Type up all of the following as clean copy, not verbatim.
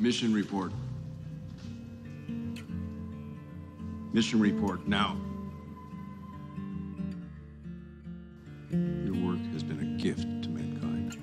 Mission report. Mission report, now. Your work has been a gift to mankind.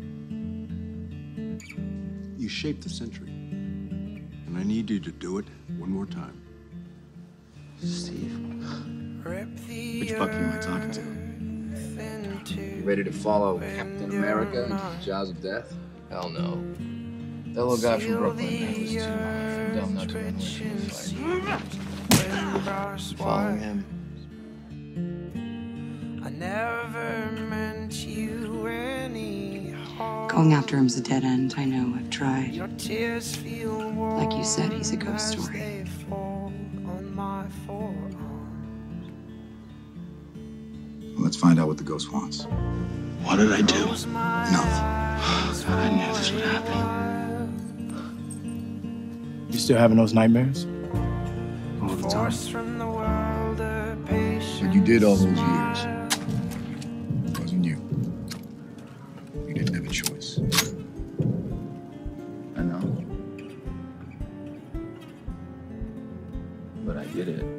You shaped the century. And I need you to do it one more time. Steve, which Bucky am I talking to? You ready to follow Captain America into the jaws of death? Hell no. That little guy from Brooklyn, man, was too dumb not to run away from the fight. You following him? I never meant you any harm. Going after him's a dead end. I know, I've tried. Your tears feel warm. Like you said, he's a ghost story. Well, let's find out what the ghost wants. What did I do? Nothing. God, I knew this would happen. You still having those nightmares? All the time. What you did all those years. It wasn't you. You didn't have a choice. I know. But I did it.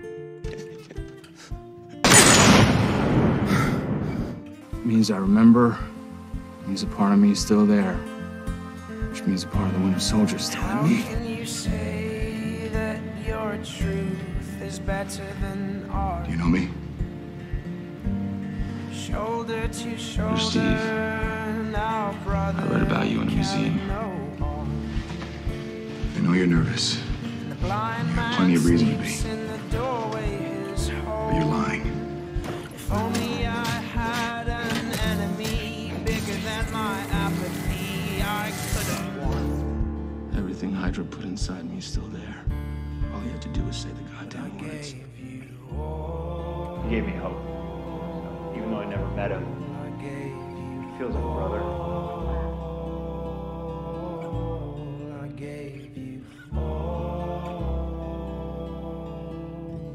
Means I remember. Means a part of me is still there. Which means a part of the Winter Soldier's still in me. How can you say that your truth is better than ours? Do you know me? Shoulder to shoulder. You're Steve. Now, brother, I read about you in a museum. I know you're nervous. The blind You have plenty of reason to be. in the doorway, his But you're lying. If only I had an enemy bigger than my apathy, I could have won. Everything Hydra put inside me is still there. All you had to do was say the goddamn words. Gave you all. He gave me hope. Even though I never met him, I gave you he feels like a brother. all. I gave you all.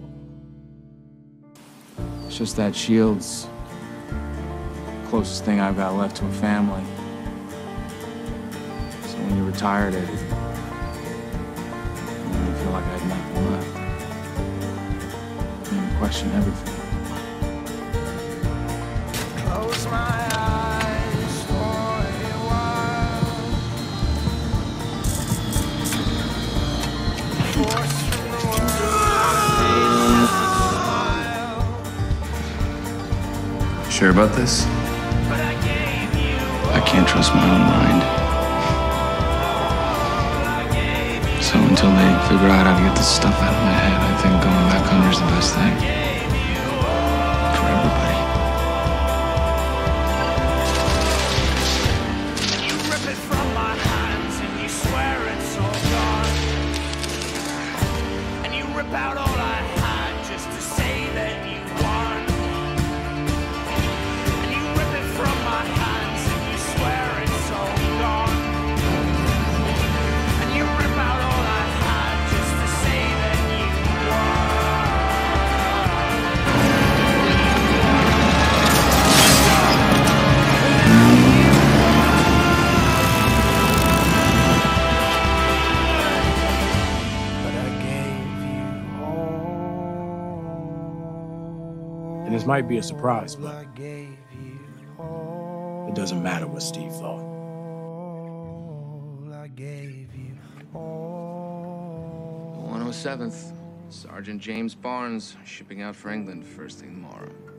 It's just that shield's the closest thing I've got left to a family. So when you retired it, it made me feel like I had nothing left. It made me question everything. Close my eyes for a while. Force from the world. Sure about this? But I gave you I can't trust my own mind. So until they figure out how to get this stuff out of my head, I think going back under is the best thing. For everybody. You rip it from my hands and you swear it's all gone. And you rip out all I had just to say that you won. And you rip it from my hands and you swear it's all gone. And you rip out all I had just to say that you won. But I gave you all. And this might be a surprise, I but gave you all. it doesn't matter what Steve thought. I gave you all. 107th, Sergeant James Barnes, shipping out for England first thing tomorrow.